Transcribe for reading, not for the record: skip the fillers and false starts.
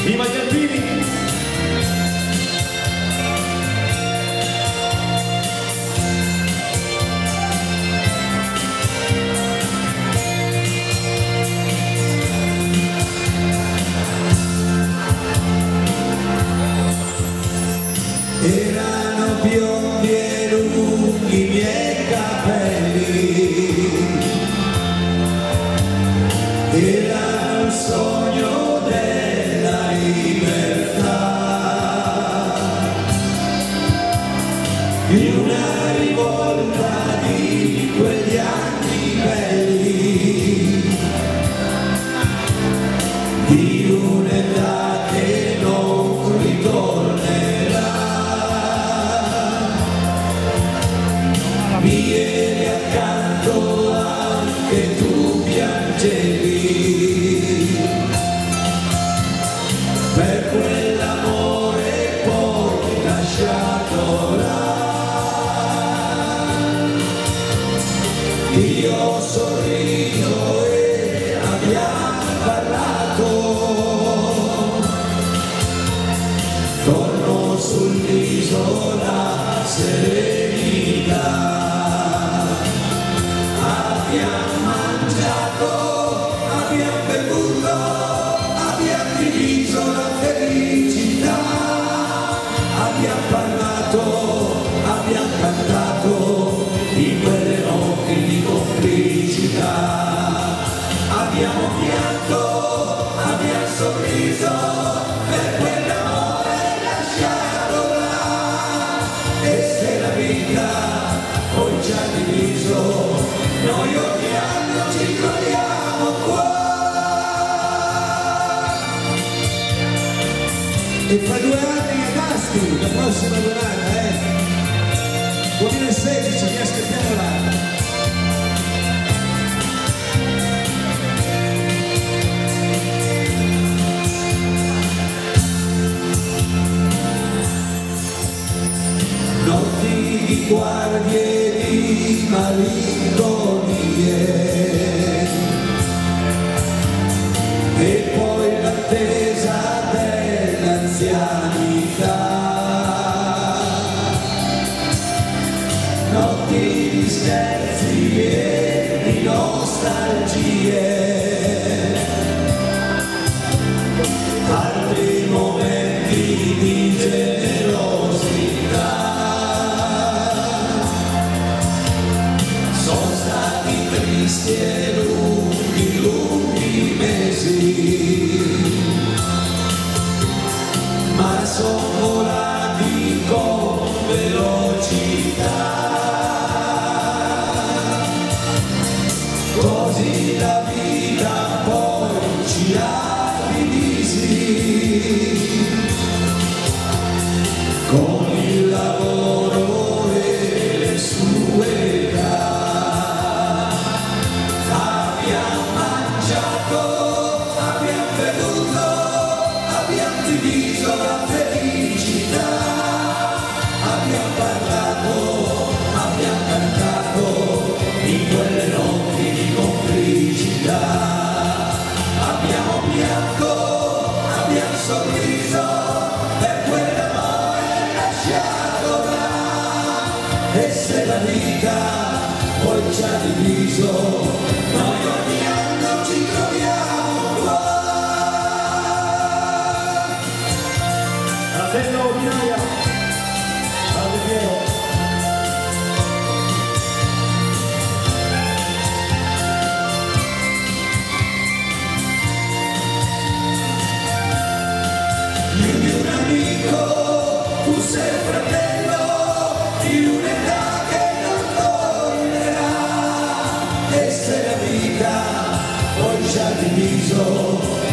Viva gli alpini! Erano biondi e lunghi i miei capelli, era il sogno della libertà, in una rivolta di quegli anni belli, di un'età che non ritornerà. Mi eri accanto anche tu piangevi per quell'amore poi lasciato là. Io ho sorriso e abbiamo parlato, torno sull'isola serenità. Abbiamo mangiato, abbiamo bevuto, abbiamo diviso la felicità, abbiamo parlato, abbiamo cantato in quelle notti di complicità, abbiamo pianto, abbiamo sorriso per quell'amore lasciato là. E se la vita poi ci ha diviso, noi ogni anno ci troviamo qua. E fra 2 anni a Asti, la prossima donata, 2016, vi aspettiamo là. Notti di guardie di malinconie e poi l'attesa dell'anzianità, notti di scherzi e di nostalgie, altri momenti di generosità. Sono stati tristi e lunghi, lunghi mesi, ma sono volati con velocità. Così la vita poi ci ha divisi, con il lavoro e le sue età. Abbiamo mangiato, abbiamo bevuto, abbiamo diviso la felicità, abbiamo parlato, abbiamo cantato in quelle notti di complicità, abbiamo pianto, abbiamo sorriso per quell'amore lasciato là. E se la vita poi ci ha diviso, noi ogni anno ci troviamo qua. Fratello Minaia, Padre Piero. Dimmi un amico, tu sei il fratello di un'età che non tornerà. E se la vita poi ci ha diviso,